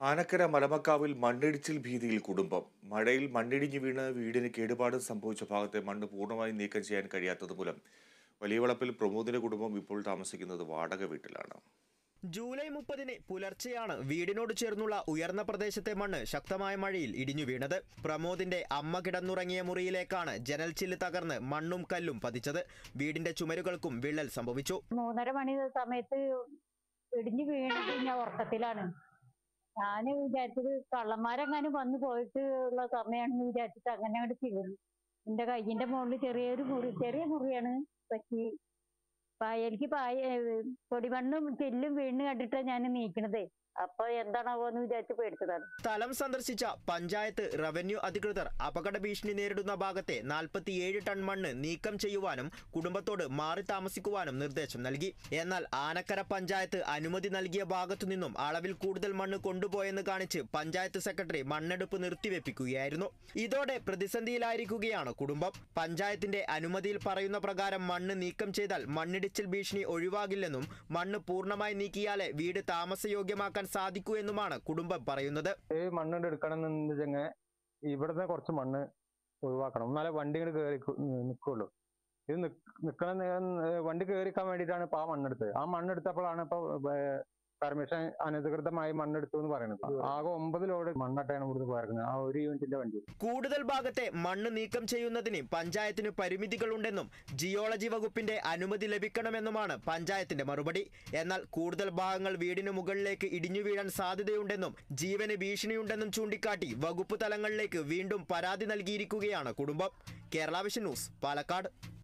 ആനക്കര മലമക്കാവിൽ മണ്ണിടിച്ചിൽ ഭീതിയിൽ കുടുംബം. മഴയിൽ മണ്ണിടിഞ്ഞു വീണ് വീടിന് കേടുപാടും സംഭവിച്ച ഭാഗത്തെ മണ്ണ് പൂർണ്ണമായും നീക്കം ചെയ്യാൻ കഴിയാത്തത് മൂലം വലിയവളപ്പിൽ പ്രമോദിന്റെ കുടുംബം ഇപ്പോൾ താമസിക്കുന്നത് വാടക വീട്ടിലാണ്. ജൂലൈ 30-ന് പുലർച്ചെയാണ് വീടിനോട് ചേർന്നുള്ള ഉയർന്ന പ്രദേശത്തെ മണ്ണ് ശക്തമായ മഴയിൽ ഇടിഞ്ഞു വീണത്. പ്രമോദിന്റെ അമ്മ കിടന്നുറങ്ങിയ മുറിയിലേക്കാണ് ജനൽ ചില്ല് തകർന്ന് മണ്ണും കല്ലും പതിച്ചത്. വീടിന്റെ ചുമരുകൾക്കും വിള്ളൽ സംഭവിച്ചു. 3:30 മണി സമയത്ത് ഇടിഞ്ഞു വീണത് ഞാൻ ഉറക്കത്തിലാണ്. ഞാൻ വിചാരിച്ചത് കള്ളന്മാരെങ്ങാനും വന്നു പോയിട്ട് ഉള്ള സമയമാണെന്ന് വിചാരിച്ചിട്ട് അങ്ങനെ അങ്ങോട്ട് ചെയ്തു. എന്റെ കയ്യിന്റെ മുകളിൽ ചെറിയ മുറിയാണ് പറ്റി. എനിക്ക് പൊടിമണ്ണും ചില്ലും വീണ് കണ്ടിട്ടാണ് ഞാൻ നീക്കണത്. അപ്പൊ എന്താണാവോ എന്ന് വിചാരിച്ച് പേടിച്ചതാണ്. സ്ഥലം സന്ദർശിച്ച പഞ്ചായത്ത് റവന്യൂ അധികൃതർ അപകട ഭീഷണി നേരിടുന്ന ഭാഗത്തെ 47 ടൺ മണ്ണ് നീക്കം ചെയ്യുവാനും കുടുംബത്തോട് മാറി താമസിക്കുവാനും നിർദ്ദേശം നൽകി. എന്നാൽ ആനക്കര പഞ്ചായത്ത് അനുമതി നൽകിയ ഭാഗത്തു നിന്നും അളവിൽ കൂടുതൽ മണ്ണ് കൊണ്ടുപോയെന്ന് കാണിച്ച് പഞ്ചായത്ത് സെക്രട്ടറി മണ്ണെടുപ്പ് നിർത്തിവെപ്പിക്കുകയായിരുന്നു. ഇതോടെ പ്രതിസന്ധിയിലായിരിക്കുകയാണ് കുടുംബം. പഞ്ചായത്തിന്റെ അനുമതിയിൽ പറയുന്ന പ്രകാരം മണ്ണ് നീക്കം ചെയ്താൽ മണ്ണിടിച്ചിൽ ഭീഷണി ഒഴിവാകില്ലെന്നും മണ്ണ് പൂർണ്ണമായി നീക്കിയാലേ വീട് താമസയോഗ്യമാക്കാൻ സാധിക്കൂ എന്നുമാണ് കുടുംബം പറയുന്നത്. മണ്ണ് എടുക്കണം എന്നുവെച്ചെങ്കിൽ ഇവിടുന്ന് കുറച്ച് മണ്ണ് ഒഴിവാക്കണം, എന്നാലേ വണ്ടി ഇങ്ങോട്ട് കയറി നിൽക്കുള്ളൂ. ഇത് നിൽക്കണം, വണ്ടി കയറിക്കാൻ വേണ്ടിയിട്ടാണ് ഇപ്പൊ ആ മണ്ണെടുത്തത്. ആ മണ്ണെടുത്തപ്പോഴാണ് ഇപ്പൊ പെർമിഷൻ അനധികൃതമായി മണ്ണെടുത്തു എന്ന് പറയുന്നത്. ആകെ 9 ലോഡ് മണ്ണട്ടാണ് ഇവിടുന്ന് പോയിരുന്നത് ആ ഒരു യൂണിറ്റിന്റെ വണ്ടി. കൂടുതൽ ഭാഗത്തെ മണ്ണ് നീക്കം ചെയ്യുന്നതിന് പഞ്ചായത്തിന് പരിമിതികളുണ്ടെന്നും ജിയോളജി വകുപ്പിന്റെ അനുമതി ലഭിക്കണമെന്നുമാണ് പഞ്ചായത്തിന്റെ മറുപടി. എന്നാൽ കൂടുതൽ ഭാഗങ്ങൾ വീടിന് മുകളിലേക്ക് ഇടിഞ്ഞു വീഴാൻ സാധ്യതയുണ്ടെന്നും ജീവന് ഭീഷണിയുണ്ടെന്നും ചൂണ്ടിക്കാട്ടി വകുപ്പ് തലങ്ങളിലേക്ക് വീണ്ടും പരാതി നൽകിയിരിക്കുകയാണ് കുടുംബം. Kerala vision news, Palakkad.